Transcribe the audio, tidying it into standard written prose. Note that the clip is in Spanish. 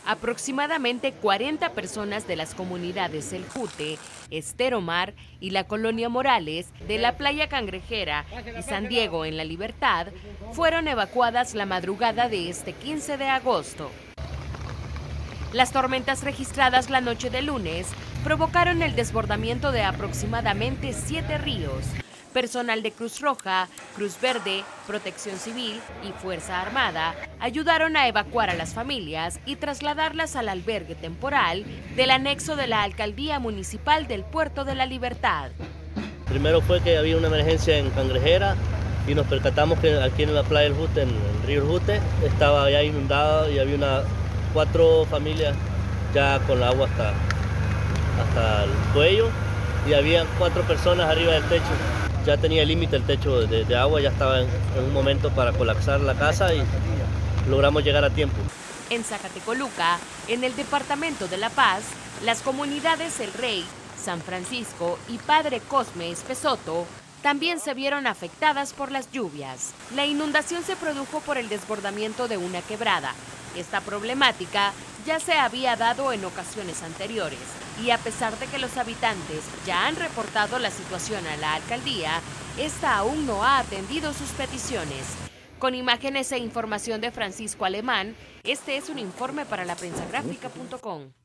Aproximadamente 40 personas de las comunidades El Jute, Estero Mar y la Colonia Morales de la Playa Cangrejera y San Diego en La Libertad fueron evacuadas la madrugada de este 15 de agosto. Las tormentas registradas la noche de lunes provocaron el desbordamiento de aproximadamente 7 ríos. Personal de Cruz Roja, Cruz Verde, Protección Civil y Fuerza Armada ayudaron a evacuar a las familias y trasladarlas al albergue temporal del anexo de la Alcaldía Municipal del Puerto de la Libertad. Primero fue que había una emergencia en Cangrejera y nos percatamos que aquí en la playa del Jute, en el río El Jute, estaba ya inundado y había 4 familias ya con el agua hasta el cuello y había 4 personas arriba del techo. Ya tenía límite el techo de agua, ya estaba en un momento para colapsar la casa y logramos llegar a tiempo. En Zacatecoluca, en el departamento de La Paz, las comunidades El Rey, San Francisco y Padre Cosme Espesoto también se vieron afectadas por las lluvias. La inundación se produjo por el desbordamiento de una quebrada. Esta problemática ya se había dado en ocasiones anteriores y a pesar de que los habitantes ya han reportado la situación a la alcaldía, esta aún no ha atendido sus peticiones. Con imágenes e información de Francisco Alemán, este es un informe para laprensagrafica.com.